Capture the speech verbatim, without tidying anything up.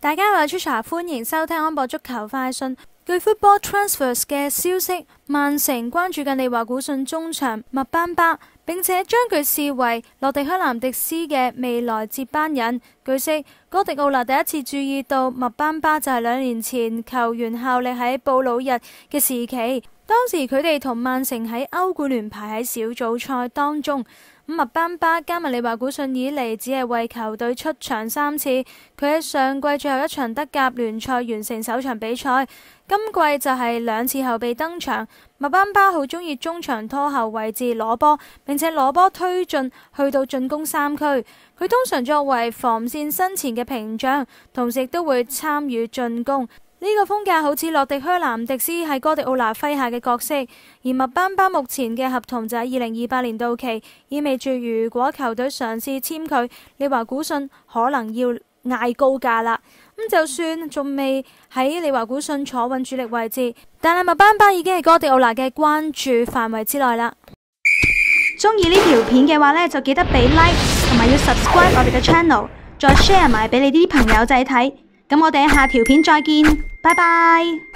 大家好，我係 Trisha， 歡迎收聽安博足球快訊。據 Football Transfers 嘅消息，曼城關注緊利華古遜中場麥班巴，並且將佢視為洛迪克南迪斯嘅未來接班人。據悉，哥迪奧拿第一次注意到麥班巴就係兩年前球員效力喺布魯日嘅時期，當時佢哋同曼城喺歐冠聯排喺小組賽當中。麥班巴加盟利華古遜以嚟，只係為球隊出場三次。佢喺上季最後一場德甲聯賽完成首場比賽，今季就係兩次後備登場。麥班巴好中意中場拖後位置攞波，並且攞波推進去到進攻三區。佢通常作為防線身前嘅屏障，同時亦都會參與進攻。呢個風格好似洛迪克南迪斯喺哥迪奧拿麾下嘅角色，而麥班巴目前嘅合同就喺二零二八年到期，意味住如果球隊嘗試簽佢，利華古遜可能要嗌高價啦。咁就算仲未喺利華古遜坐穩主力位置，但係麥班巴已經係哥迪奧拿嘅關注範圍之內啦。 中意呢條片嘅話呢，就記得俾 like 同埋要 subscribe 我哋嘅 channel， 再 share 埋俾你啲朋友仔睇。咁我哋喺下條片再見，拜拜。